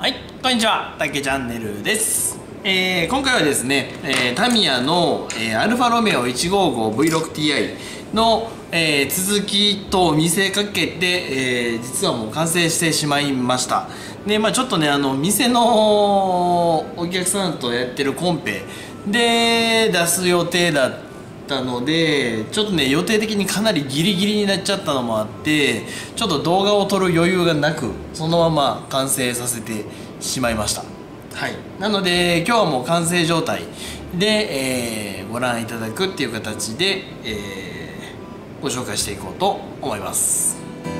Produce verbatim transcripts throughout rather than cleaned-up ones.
はい、こんにちは、たけチャンネルです。えー、今回はですね、えー、タミヤの、えー、アルファロメオ いちごごブイろくティーアイ の、えー、続きと見せかけて、えー、実はもう完成してしまいました。で、まあちょっとね、あの店のお客さんとやってるコンペで出す予定だったので、ちょっとね予定的にかなりギリギリになっちゃったのもあって、ちょっと動画を撮る余裕がなく、そのまま完成させてしまいました。はい、なので今日はもう完成状態で、えー、ご覧いただくっていう形で、えー、ご紹介していこうと思います。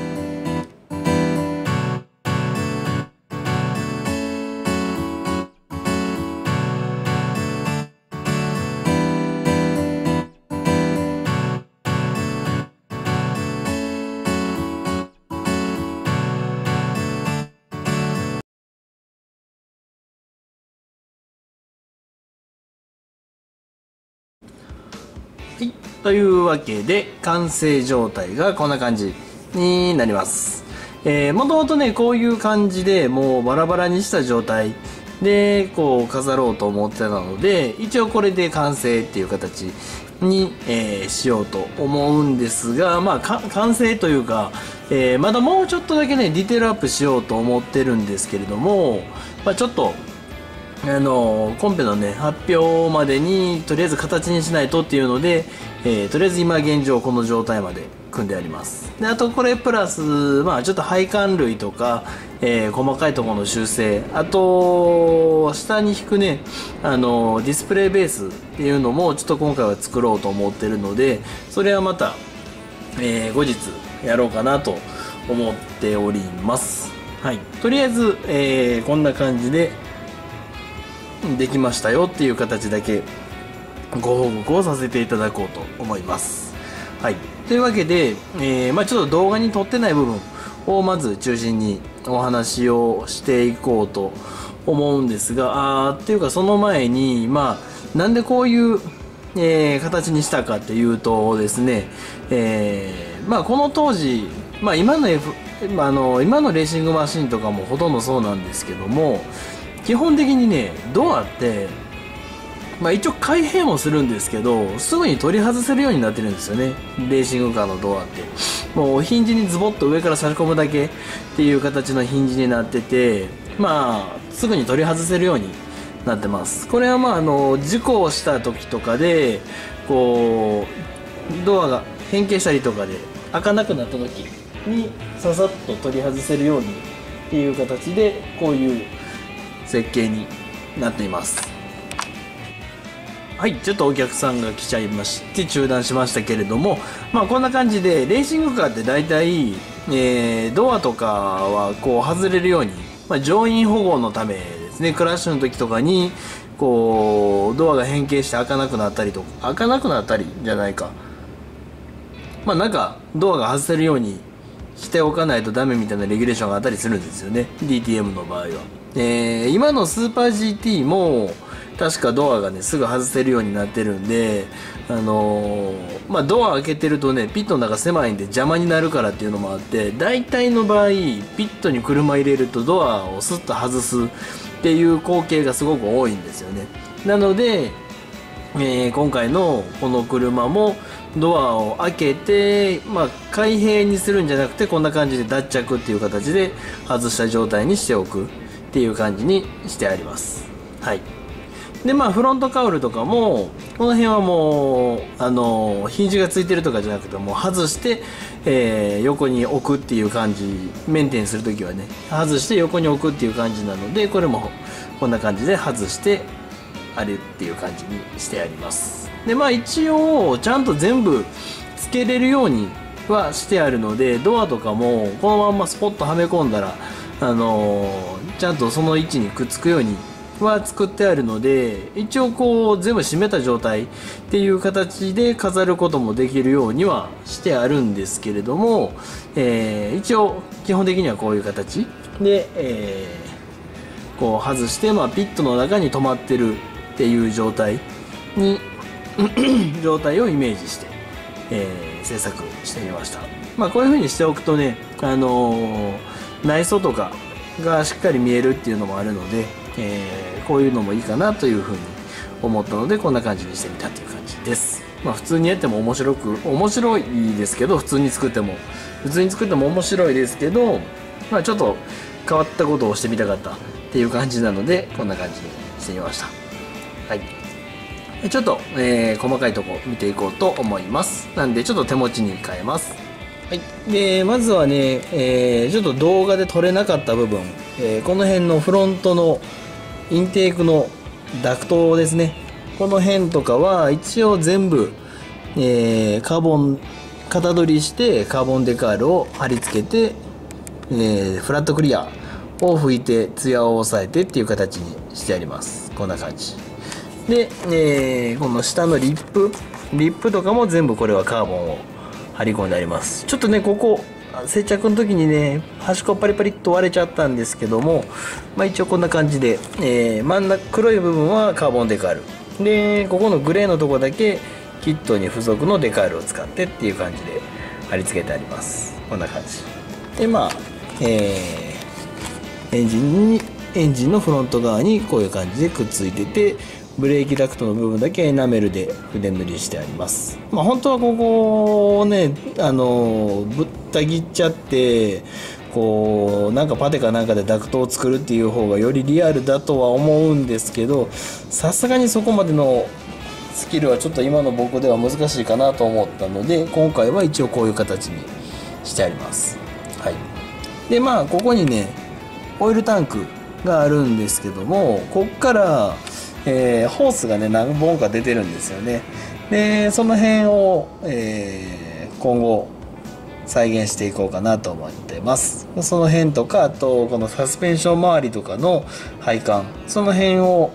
はい、というわけで完成状態がこんな感じになります。えー、もともとねこういう感じでもうバラバラにした状態でこう飾ろうと思ってたので、一応これで完成っていう形に、えー、しようと思うんですが、まあ完成というか、えー、まだもうちょっとだけねディテールアップしようと思ってるんですけれども、まあ、ちょっとあのコンペのね発表までにとりあえず形にしないとっていうので、えー、とりあえず今現状この状態まで組んであります。であとこれプラスまあちょっと配管類とか、えー、細かいところの修正、あと下に引くねあのディスプレイベースっていうのもちょっと今回は作ろうと思ってるので、それはまた、えー、後日やろうかなと思っております。はい、とりあえず、えー、こんな感じでできましたよっていう形だけご報告をさせていただこうと思います。はい、というわけで、えーまあ、ちょっと動画に撮ってない部分をまず中心にお話をしていこうと思うんですが、あーっていうかその前に、まあ、なんでこういう、えー、形にしたかっていうとですね、えーまあ、この当時、まあ、今の、F、あの今のレーシングマシンとかもほとんどそうなんですけども、基本的にねドアって、まあ、一応開閉もするんですけどすぐに取り外せるようになってるんですよね、レーシングカーのドアって。もうヒンジにズボッと上から差し込むだけっていう形のヒンジになってて、まあすぐに取り外せるようになってます。これはまああの事故をした時とかでこうドアが変形したりとかで開かなくなった時にささっと取り外せるようにっていう形でこういう設計になっています。はい、ちょっとお客さんが来ちゃいまして中断しましたけれども、まあこんな感じでレーシングカーって大体、えー、ドアとかはこう外れるように、まあ、乗員保護のためですね、クラッシュの時とかにこうドアが変形して開かなくなったりとか、開かなくなったりじゃないか、まあなんかドアが外せるようにしておかないとダメみたいなレギュレーションがあったりするんですよね、 ディーティーエム の場合は。えー、今のスーパー ジーティー も確かドアがねすぐ外せるようになってるんで、あのー、まあドア開けてるとねピットの中狭いんで邪魔になるからっていうのもあって、大体の場合ピットに車入れるとドアをスッと外すっていう光景がすごく多いんですよね。なので、えー、今回のこの車もドアを開けて、まあ、開閉にするんじゃなくてこんな感じで脱着っていう形で外した状態にしておくっていう感じにしてあります。はい。でまあフロントカウルとかもこの辺はもうあのヒンジがついてるとかじゃなくてもう外して、えー、横に置くっていう感じ、メンテンするときはね外して横に置くっていう感じなので、これもこんな感じで外してあれっていう感じにしてあります。でまあ一応ちゃんと全部つけれるようにはしてあるので、ドアとかもこのまんまスポッとはめ込んだらあのー、ちゃんとその位置にくっつくようには作ってあるので、一応こう全部閉めた状態っていう形で飾ることもできるようにはしてあるんですけれども、えー、一応基本的にはこういう形で、えー、こう外して、まあ、ピットの中に止まってるっていう状態に状態をイメージして、えー、制作してみました。まあこういう風にしておくとね、あのー、内装とかがしっかり見えるっていうのもあるので、えー、こういうのもいいかなというふうに思ったので、こんな感じにしてみたっていう感じです。まあ普通にやっても面白く面白いですけど、普通に作っても普通に作っても面白いですけど、まあちょっと変わったことをしてみたかったっていう感じなので、こんな感じにしてみました。はい、ちょっと、えー、細かいとこ見ていこうと思います。なんでちょっと手持ちに変えます。はい、でまずはね、えー、ちょっと動画で撮れなかった部分、えー、この辺のフロントのインテークのダクトですね、この辺とかは一応全部、えー、カーボン型取りしてカーボンデカールを貼り付けて、えー、フラットクリアを拭いてツヤを抑えてっていう形にしてあります。こんな感じで、えー、この下のリップリップとかも全部これはカーボンを貼り込んであります。ちょっとねここ接着の時にね端っこパリパリっと割れちゃったんですけども、まあ、一応こんな感じで、えー、真ん中黒い部分はカーボンデカールで、ここのグレーのとこだけキットに付属のデカールを使ってっていう感じで貼り付けてあります。こんな感じで、まあ、えー、エンジンにエンジンのフロント側にこういう感じでくっついてて、ブレーキダクトの部分だけエナメルで筆塗りしてあります。まあ本当はここをね、あのぶった切っちゃってこうなんかパテかなんかでダクトを作るっていう方がよりリアルだとは思うんですけど、さすがにそこまでのスキルはちょっと今の僕では難しいかなと思ったので、今回は一応こういう形にしてあります。はい、でまあここにねオイルタンクがあるんですけども、こっからえー、ホースがね何本か出てるんですよね。でその辺を、えー、今後再現していこうかなと思ってます。その辺とか、あとこのサスペンション周りとかの配管、その辺を、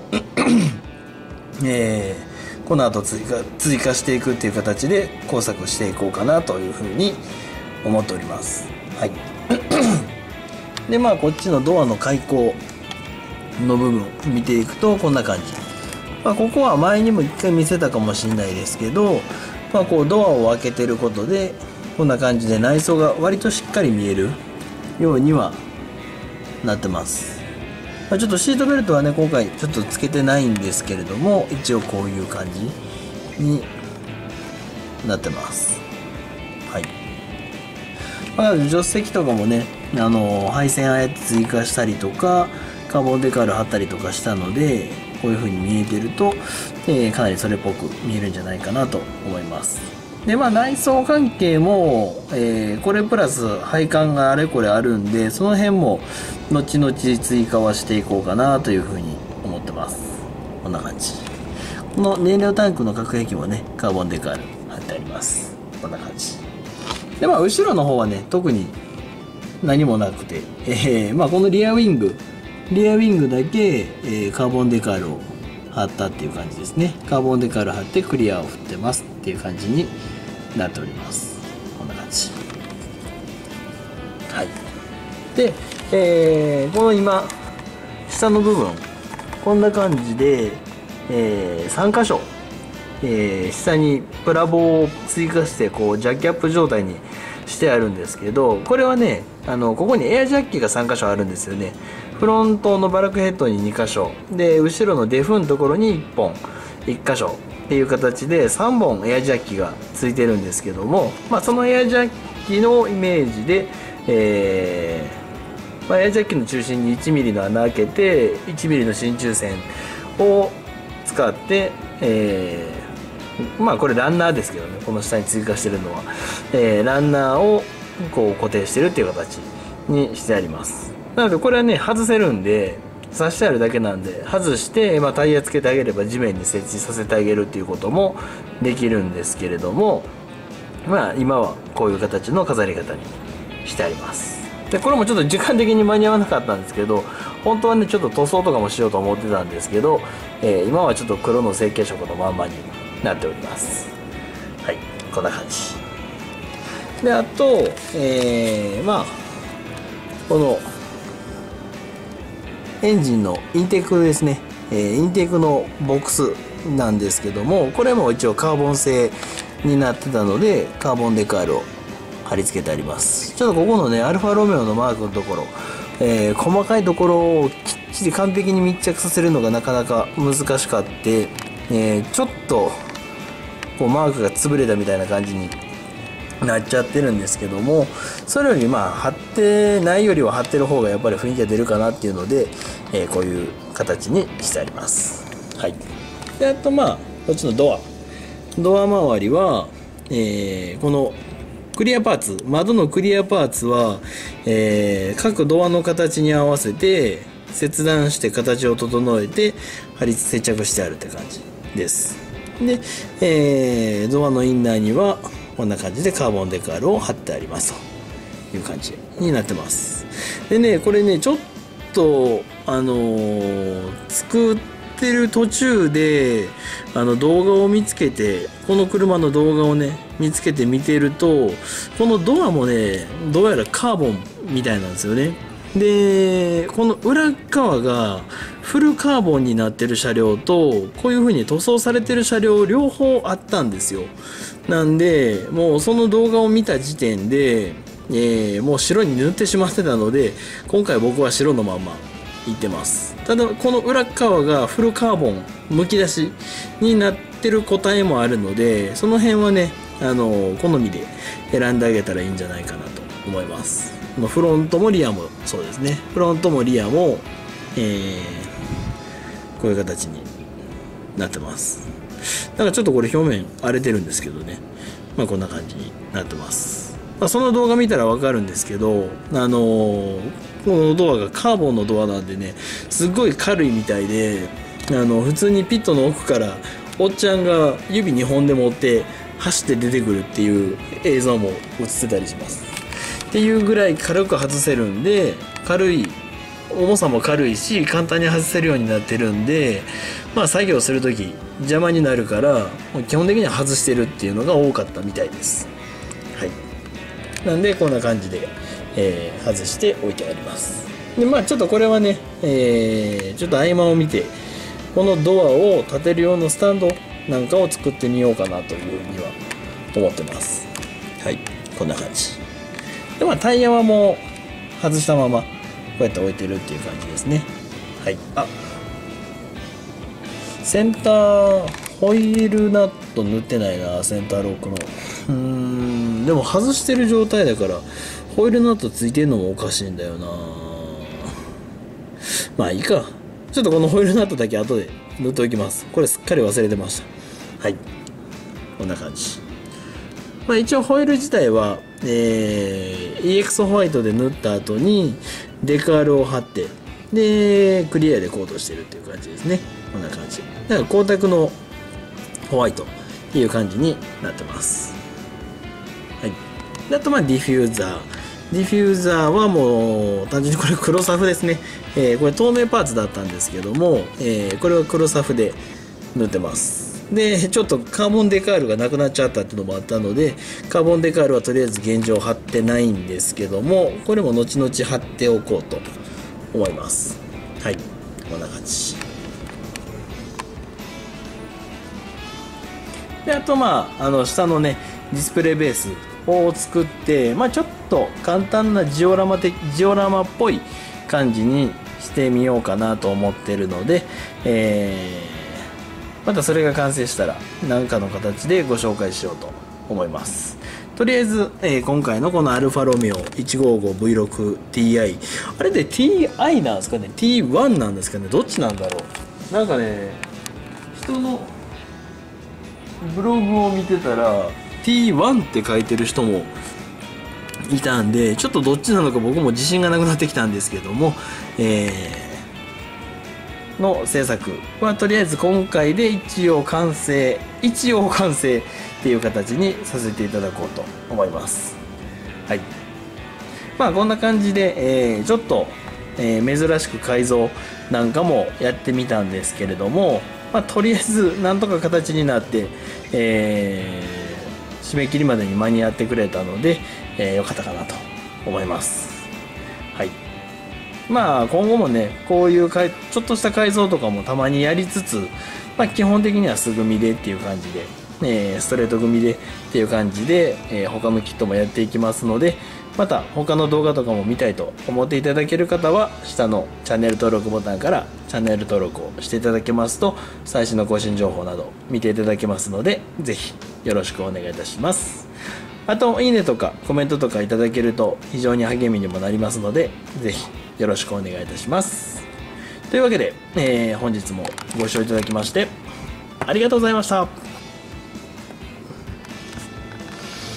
えー、この後追加追加していくっていう形で工作していこうかなというふうに思っております。はい。でまあこっちのドアの開口の部分見ていくとこんな感じ、まあ、ここは前にも一回見せたかもしれないですけど、まあ、こうドアを開けてることでこんな感じで内装が割としっかり見えるようにはなってます。まあ、ちょっとシートベルトはね今回ちょっとつけてないんですけれども、一応こういう感じになってます。はい。まあ、助手席とかもねあの配線あえて追加したりとかカーボンデカール貼ったりとかしたので、こういう風に見えてると、えー、かなりそれっぽく見えるんじゃないかなと思います。でまあ内装関係も、えー、これプラス配管があれこれあるんで、その辺も後々追加はしていこうかなという風に思ってます。こんな感じ。この燃料タンクの隔壁もねカーボンデカール貼ってあります。こんな感じで、まあ後ろの方はね特に何もなくて、えー、まあこのリアウィングリアウィングだけ、えー、カーボンデカールを貼ったっていう感じですね。カーボンデカール貼ってクリアを振ってますっていう感じになっております。こんな感じ。はい。で、えー、この今下の部分こんな感じで、えー、さん箇所、えー、下にプラ棒を追加してこうジャッキアップ状態にしてあるんですけど、これはねあのここにエアジャッキがさん箇所あるんですよね。フロントのバルクヘッドにに箇所で、後ろのデフのところにいっぽんいっ箇所っていう形でさんぼんエアジャッキがついてるんですけども、まあ、そのエアジャッキのイメージで、えーまあ、エアジャッキの中心にいちミリの穴開けていちミリの真鍮線を使って、えー、まあこれランナーですけどね、この下に追加してるのは、えー、ランナーをこう固定してるっていう形にしてあります。なのでこれはね外せるんで、刺してあるだけなんで外して、まあ、タイヤつけてあげれば地面に設置させてあげるっていうこともできるんですけれども、まあ今はこういう形の飾り方にしてあります。でこれもちょっと時間的に間に合わなかったんですけど、本当はねちょっと塗装とかもしようと思ってたんですけど、えー、今はちょっと黒の成型色のまんまになっております。はい、こんな感じで、あと、えー、まあこのエンジンのインテークですね、えー、インテークのボックスなんですけども、これも一応カーボン製になってたのでカーボンデカールを貼り付けてあります。ちょっとここのねアルファロメオのマークのところえー、細かいところをきっちり完璧に密着させるのがなかなか難しかって、えー、ちょっとこうマークが潰れたみたいな感じになっちゃってるんですけども、それよりまあ貼ってないよりは貼ってる方がやっぱり雰囲気が出るかなっていうので、えー、こういう形にしてあります。はい。であとまあこっちのドアドア周りは、えー、このクリアパーツ窓のクリアパーツは、えー、各ドアの形に合わせて切断して形を整えて貼り接着してあるって感じです。で、えー、ドアのインナーにはこんな感じでカーボンデカールを貼ってありますという感じになってます。でね、これねちょっとあのー、作ってる途中であの動画を見つけて、この車の動画をね見つけて見てると、このドアもねどうやらカーボンみたいなんですよね。でこの裏側がフルカーボンになってる車両とこういう風に塗装されてる車両両方あったんですよ。なんでもうその動画を見た時点で、えー、もう白に塗ってしまってたので、今回僕は白のままいってます。ただこの裏側がフルカーボンむき出しになってる個体もあるので、その辺はねあの好みで選んであげたらいいんじゃないかなと思います。フロントもリアもそうですね。フロントもリアも、えー、こういう形になってます。だからちょっとこれ表面荒れてるんですけどね、まあこんな感じになってます。まあ、その動画見たらわかるんですけど、あのー、このドアがカーボンのドアなんでね、すっごい軽いみたいで、あの普通にピットの奥からおっちゃんが指にほんで持って走って出てくるっていう映像も映ってたりします。っていうぐらい軽く外せるんで、軽い重さも軽いし簡単に外せるようになってるんで、まあ作業する時邪魔になるから基本的には外してるっていうのが多かったみたいです。はい。なんでこんな感じで、えー、外しておいてあります。でまあちょっとこれはね、えー、ちょっと合間を見てこのドアを立てる用のスタンドなんかを作ってみようかなというふうには思ってます。はい、こんな感じで、まあタイヤはもう外したままこうやって置いてるっていう感じですね。はい。あ、センターホイールナット塗ってないな、センターロックの。うーん、でも外してる状態だからホイールナットついてるのもおかしいんだよな。まあいいか。ちょっとこのホイールナットだけ後で塗っておきます。これすっかり忘れてました。はい、こんな感じ。まあ一応ホイール自体は、えー、イーエックス ホワイトで塗った後にデカールを貼ってでクリアでコートしてるっていう感じですね。こんな感じだから光沢のホワイトっていう感じになってます。はい。であとまあディフューザーディフューザーはもう単純にこれ黒サフですね。えー、これ透明パーツだったんですけども、えー、これは黒サフで塗ってます。でちょっとカーボンデカールがなくなっちゃったっていうのもあったので、カーボンデカールはとりあえず現状貼ってないんですけども、これも後々貼っておこうと思います。はい、こんな感じで、あとまああの下のねディスプレイベースを作って、まあ、ちょっと簡単なジオラマ的ジオラマっぽい感じにしてみようかなと思ってるので、えーまたそれが完成したら何かの形でご紹介しようと思います。とりあえず、えー、今回のこのアルファロメオ いちごごブイろくティーアイ、 あれで ティーアイ なんですかね、 ティーワン なんですかね、どっちなんだろう。なんかね人のブログを見てたら ティーワン って書いてる人もいたんで、ちょっとどっちなのか僕も自信がなくなってきたんですけども、えーの制作はとりあえず今回で一応完成一応完成っていう形にさせていただこうと思います。はい。まあこんな感じで、えー、ちょっと、えー、珍しく改造なんかもやってみたんですけれども、まあとりあえずなんとか形になって、えー、締め切りまでに間に合ってくれたので、えー、よかったかなと思います。はい。まあ今後もねこういうかいちょっとした改造とかもたまにやりつつ、まあ、基本的には素組みでっていう感じで、えー、ストレート組みでっていう感じで、えー、他のキットもやっていきますので、 また他の動画とかも見たいと思っていただける方は下のチャンネル登録ボタンからチャンネル登録をしていただけますと最新の更新情報など見ていただけますのでぜひよろしくお願いいたします。あといいねとかコメントとかいただけると非常に励みにもなりますのでぜひよろしくお願いいたします。というわけで、えー、本日もご視聴いただきましてありがとうございました。